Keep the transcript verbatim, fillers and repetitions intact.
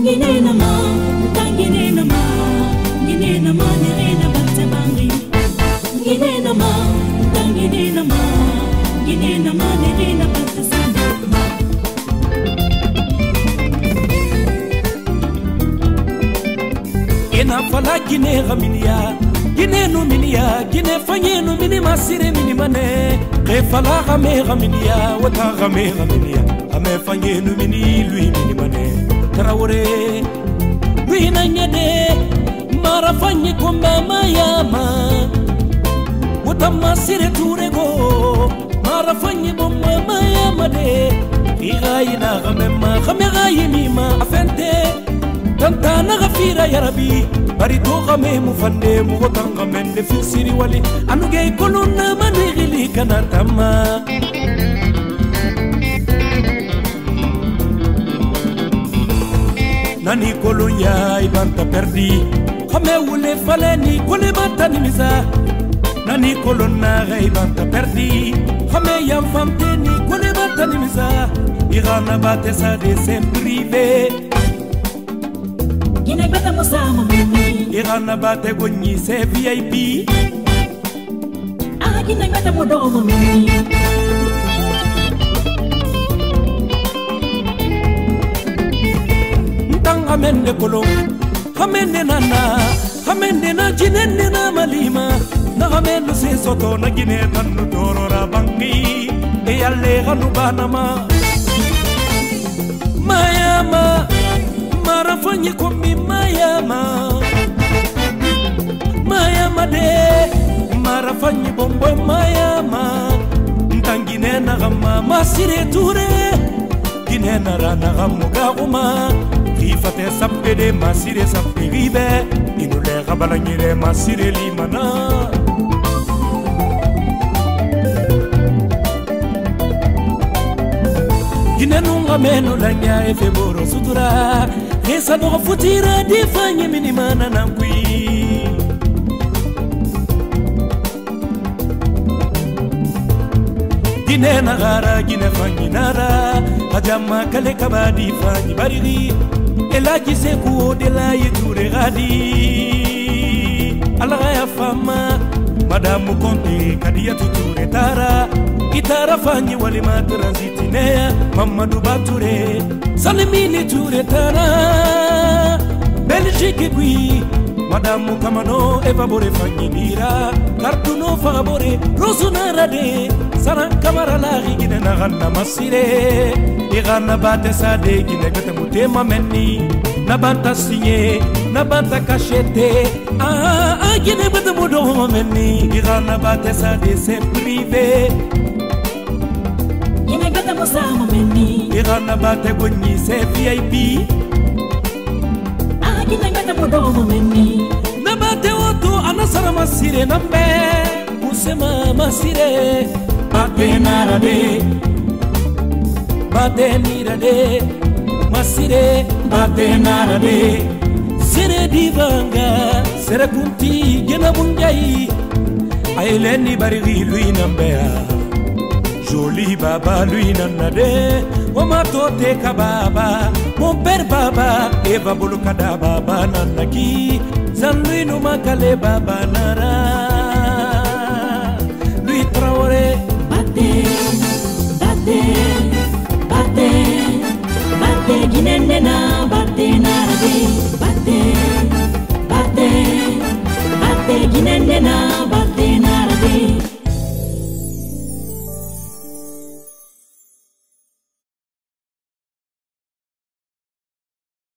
Gine nama, tangine nama, gine nama nirena bakte bangi. Gine nama, tangine nama, gine nama nirena bakte sanda. Ena fala gine gaminia, gine no minia, gine fanye no mini masire mini mane. Ke fala game gaminia, wata game gaminia, ame fanye no mini lui mini mane. Traore Wina nyade Marafanyi kumba mayama Wutama sire turego Marafanyi bomba mayama de Igayi na gamema Gamegayi mima Afente Tantana gafira ya rabi Barito game mufande Mugotanga mende fisiri wali Anuge koluna manigili kanatama Nani kolonya ibanta perdi Khame wule fale ni kole bata nimisa Nani kolonna ibanta perdi Khame yam famte ni kole bata nimisa Irana bate sa de sem privé Gine bata musama mimi Irana bate gonyi se V I P Ah gine bata modomo mimi Hamende kolom, hamende nana, hamende na jinende na malima, na hamende se soto na gine tanu doro rabangi, e yalle hanu banama. Mayama, marafanyi kumbi mayama, mayama de, marafanyi bombo mayama, ntangine na gama masire ture, gine na rana gamu gaguma. Ifate sapede masire sapiribe inule gabalangire masire limana Ginenunga menu lanya efeboro sutura Hesa no futira difanye minimana nankwi Gine nagara gine fanyi nara Hajama kale kabadi fanyi bariri Elaji seku de la yeture gadi Alaga ya fama Madamu konti kadia tuture tara Itara fanyi walima transitinea Mamadou Bature Salimini ture tara Belgique gui Madamu kamano evabore fanyi nira Kartuno favore Rosuna rade Saran kamara la rigine na ganna masire Igana bate sade gine gata mutema meni Nabanta signé, nabanta cachete Ah, ah, gine bata mudo meni Igana bate sade c'est privé Gine gata musama meni Igana bate gonyi c'est V I P Ah, gine gata mudo meni Nabate oto anasara masire nambe Musema masire Bate narade Bate nirade Masire bate narade Sere divanga Sere kunti gena bunjai Aileni barigi lui nambea Joli baba lui nanade Oma tote kababa Mon père baba Eva bulukada baba nanaki Zanlui numakale baba nara